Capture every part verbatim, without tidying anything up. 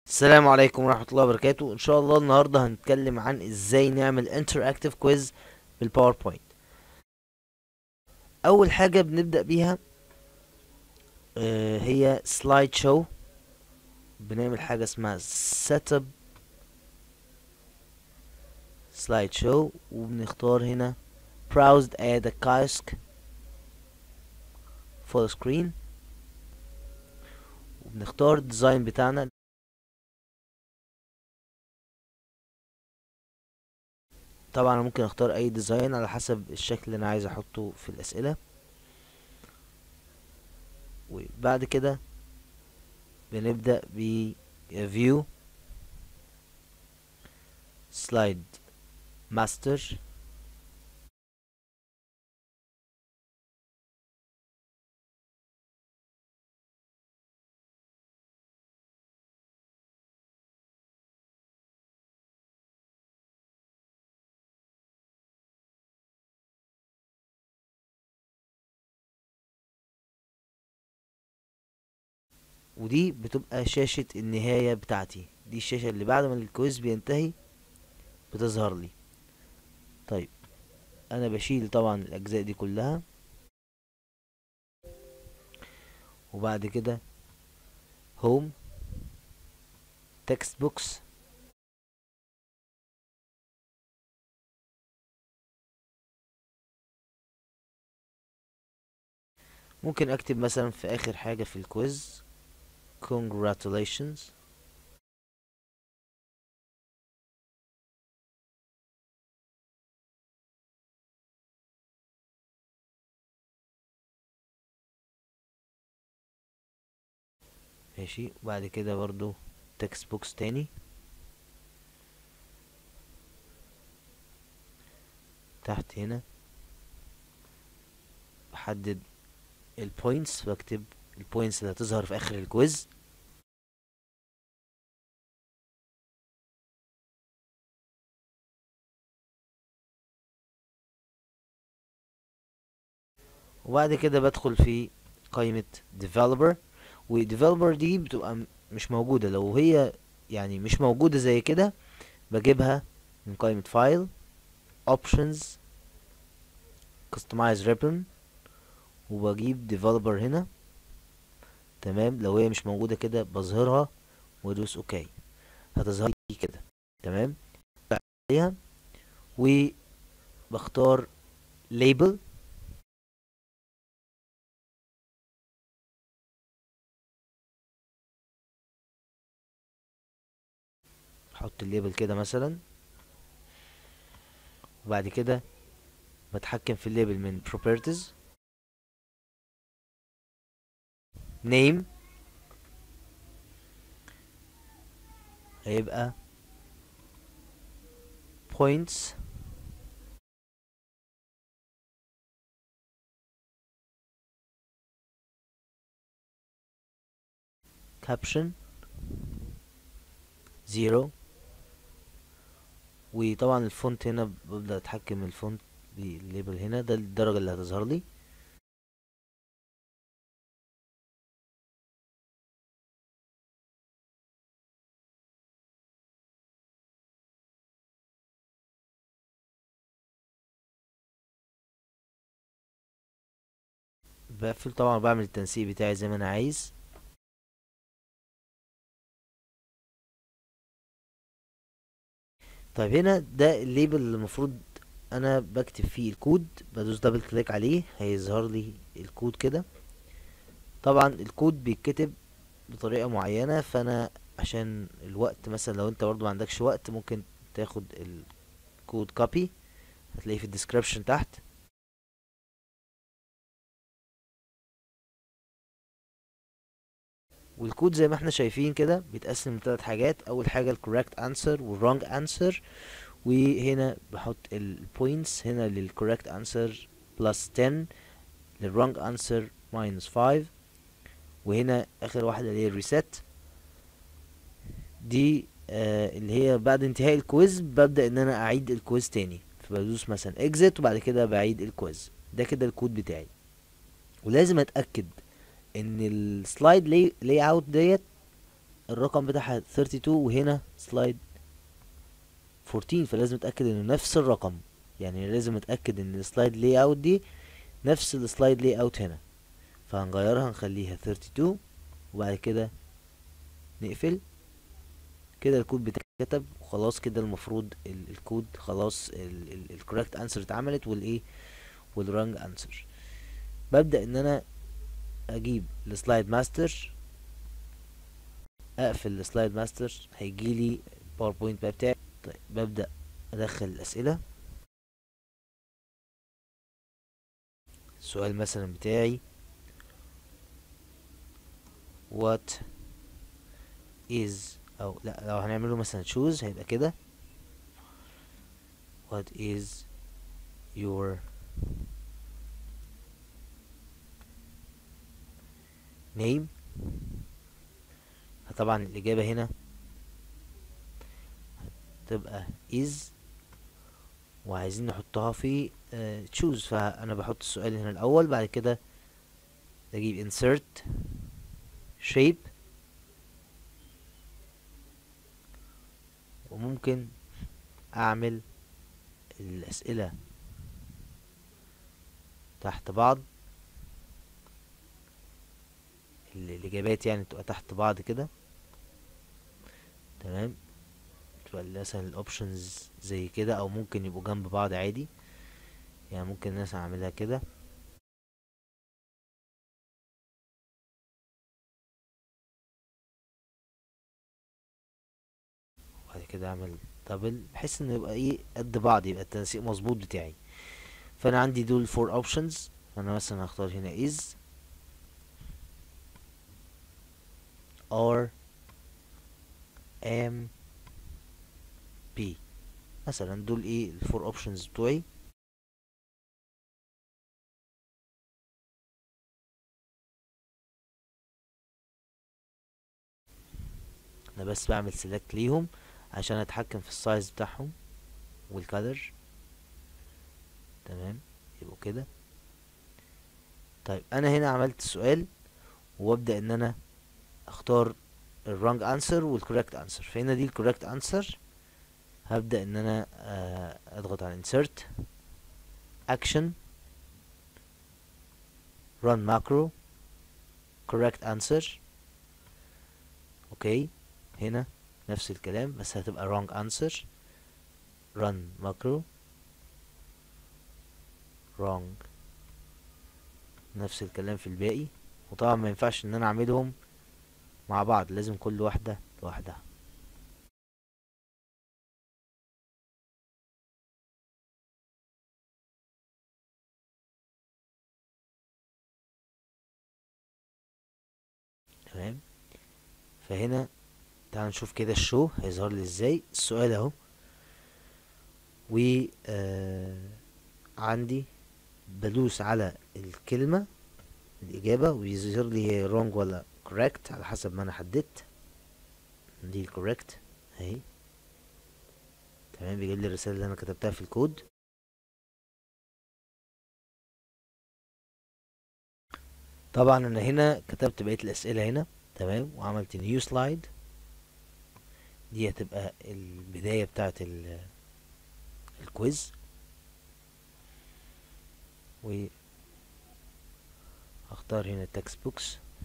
السلام عليكم ورحمة الله وبركاته. ان شاء الله النهاردة هنتكلم عن ازاي نعمل interactive quiz بالباوربوينت. اول حاجة بنبدأ بيها آه، هي سلايد شو. بنعمل حاجة اسمها setup سلايد شو، وبنختار هنا browse add a kiosk full screen، وبنختار الديزاين بتاعنا. طبعا أنا ممكن اختار اي ديزاين على حسب الشكل اللي انا عايز احطه في الاسئلة. وبعد كده بنبدأ ب view slide master. ودي بتبقى شاشة النهاية بتاعتي، دي الشاشة اللي بعد ما الكويز بينتهي بتظهر لي. طيب انا بشيل طبعا الاجزاء دي كلها، وبعد كده هوم تكست بوكس. ممكن اكتب مثلا في اخر حاجة في الكويز congratulations. ماشي، وبعد كده برضو تكست بوكس تاني تحت هنا، بحدد البوينتس واكتب البوينتس اللي هتظهر في اخر الكويز. وبعد كده بدخل في قائمة developer، و developer دي بتبقى م- مش موجودة. لو هي يعني مش موجودة زي كده بجيبها من قائمة file options customize ribbon، وبجيب developer هنا. تمام، لو هي مش موجودة كده بظهرها وادوس اوكي، هتظهر لي كده. تمام، عليها وبختار label. احط الليبل كده مثلا، وبعد كده بتحكم في الليبل من properties name. هيبقى points caption zero. وطبعا الفونت هنا ببدأ اتحكم الفونت بالليبل هنا، ده الدرجة اللي هتظهر لي. بقفل طبعا، بعمل التنسيق بتاعي زي ما انا عايز. طيب هنا ده الليبل اللي المفروض انا بكتب فيه الكود. بدوس دبل كليك عليه هيظهر لي الكود كده. طبعا الكود بيتكتب بطريقة معينة، فانا عشان الوقت مثلا لو انت برضو ما عندكش وقت ممكن تاخد الكود كوبي، هتلاقيه في الديسكريبشن تحت. والكود زي ما احنا شايفين كده بيتقسم لثلاث حاجات. اول حاجة الكوريكت انسر والرونج انسر، وهنا بحط البوينتس هنا للكوريكت انسر بلس عشرة، للرونج انسر ماينس خمسة، وهنا اخر واحدة اللي هي الريست. دي آه اللي هي بعد انتهاء الكويز ببدأ ان انا اعيد الكويز تاني، فبدوس مثلا اكزit وبعد كده بعيد الكويز. ده كده الكود بتاعي. ولازم اتأكد ان السلايد لاي اوت ديت الرقم بتاعها اتنين وتلاتين وهنا سلايد اربعتاشر، فلازم اتاكد انه نفس الرقم. يعني لازم اتاكد ان السلايد لاي اوت دي نفس السلايد لاي اوت هنا. فهنغيرها نخليها اتنين وتلاتين وبعد كده نقفل كده. الكود بتاعي اتكتب وخلاص. كده المفروض ال الكود خلاص الكوريكت انسر اتعملت والايه والرانج انسر. ببدأ ان انا اجيب السلايد ماستر، اقفل السلايد ماستر هيجيلي الباوربوينت بقى بتاعي. طيب ببدأ ادخل الاسئلة. السؤال مثلا بتاعي what is، او لا لو هنعمله مثلا choose هيبقى كده what is your name. طبعا الاجابة هنا تبقى is، وعايزين نحطها في تشوز. uh, فانا بحط السؤال هنا الاول، بعد كده بجيب insert shape، وممكن اعمل الاسئلة تحت بعض، الاجابات يعني تبقى تحت بعض كده. تمام، تبقى مثلا الاوبشنز زي كده، او ممكن يبقوا جنب بعض عادي. يعني ممكن الناس اعملها كده، وبعد كده اعمل دبل بحيث انه يبقى ايه قد بعض، يبقى التنسيق مظبوط بتاعي. فانا عندي دول فور اوبشنز، فانا مثلا هختار هنا is are am be مثلا. دول ايه الفور اوبشنز بتوعي. انا بس بعمل سيلكت ليهم عشان اتحكم في السايز بتاعهم والكالر. تمام، يبقوا كده. طيب انا هنا عملت السؤال، وابدا ان انا اختار الرونج انسر والكوريكت انسر. فهنا دي الكوريكت انسر. هبدا ان انا آه، اضغط على insert action run macro correct answer. اوكي، هنا نفس الكلام بس هتبقى wrong answer run macro wrong. نفس الكلام في الباقي. وطبعا ما ينفعش ان انا اعملهم مع بعض، لازم كل واحدة لوحدها. تمام، فهنا تعال نشوف كده الشو هيظهر لي ازاي. السؤال اهو، و آه عندي بدوس على الكلمة الإجابة ويظهر لي هي wrong ولا correct على حسب ما أنا حددت. دي ال correct أهي. تمام، بيجيب لي الرسالة اللي أنا كتبتها في الكود. طبعا أنا هنا كتبت بقية الأسئلة هنا. تمام، وعملت new slide. دي هتبقى البداية بتاعة الكويز. وهختار هنا text books.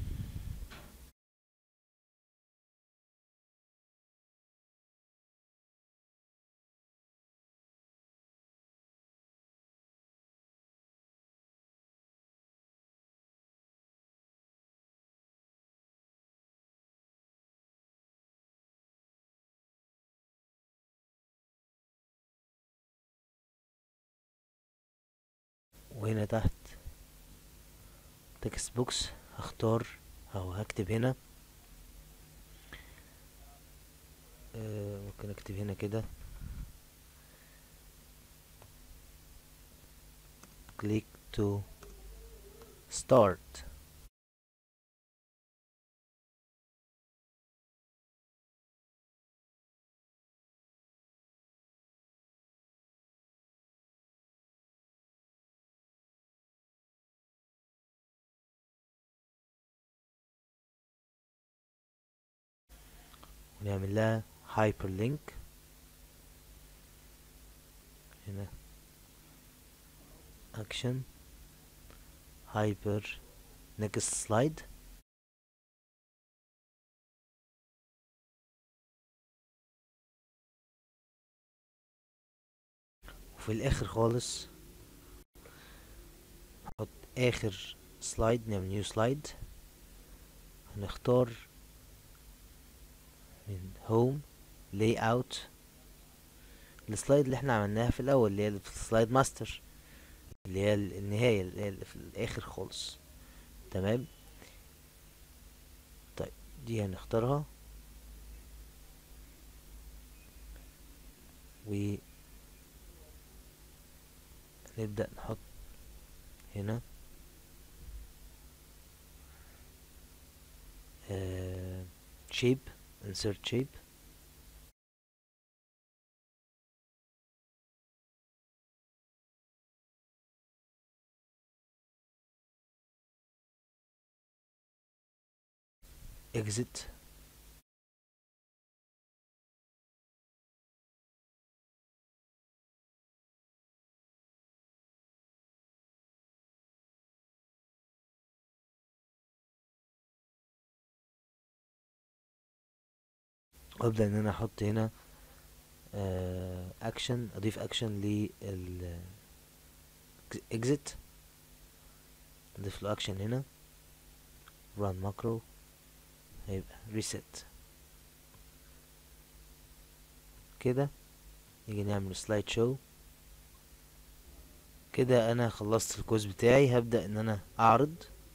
وهنا تحت text books هختار او هكتب هنا آه ممكن اكتب هنا كده click to start. نعمل لها hyperlink هنا action hyper next slide. وفي الاخر خالص نحط اخر سلايد، نعمل نيو سلايد، هنختار من هوم لاي اوت السلايد اللي احنا عملناها في الاول، اللي هي في سلايد ماستر، اللي هي النهاية اللي هي في الاخر خالص. تمام. طيب دي هنختارها ونبدأ نحط هنا آه shape insert shape. exit. وابدأ ان انا احط هنا آه action، اضيف action لل exit، اضيف له action هنا run macro، هيبقى reset. كده نيجي نعمل سلايد شو. كده انا خلصت الكويز بتاعي، هبدأ ان انا اعرض.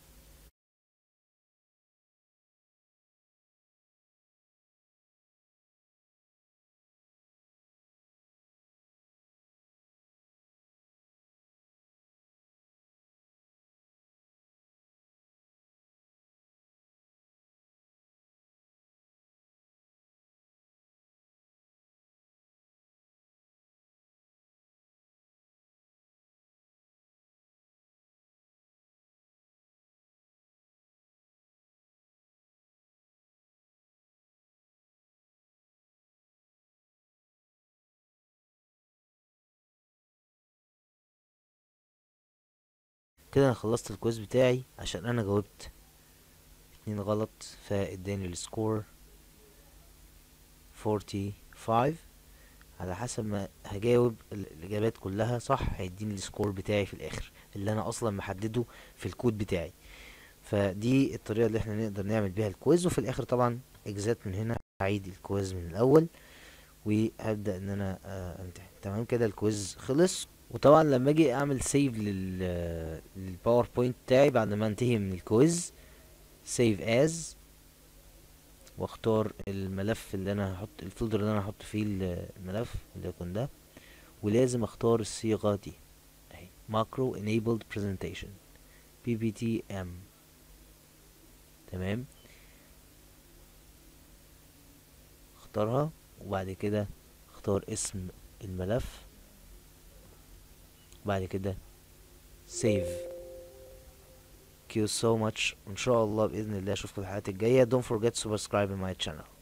كده انا خلصت الكويز بتاعي، عشان انا جاوبت اتنين غلط فاداني السكور فورتي فايف. على حسب ما هجاوب الاجابات كلها صح هيديني السكور بتاعي في الاخر، اللي انا اصلا محدده في الكود بتاعي. فدي الطريقه اللي احنا نقدر نعمل بيها الكويز. وفي الاخر طبعا اجزات من هنا هعيد الكويز من الاول وهبدا ان انا آه امتحن. تمام كده الكويز خلص. وطبعا لما اجي اعمل سيف لل للباوربوينت بتاعي بعد ما انتهي من الكويز، سيف از، واختار الملف اللي انا هحط الفولدر اللي انا هحط فيه الملف اللي يكون ده، ولازم اختار الصيغة دي اهي macro enabled presentation بي بي تي ام. تمام، اختارها وبعد كده اختار اسم الملف وبعد كده save. Thank you so much، وان شاء الله باذن الله اشوفكم في الحلقات الجايه. Don't forget to subscribe in my channel.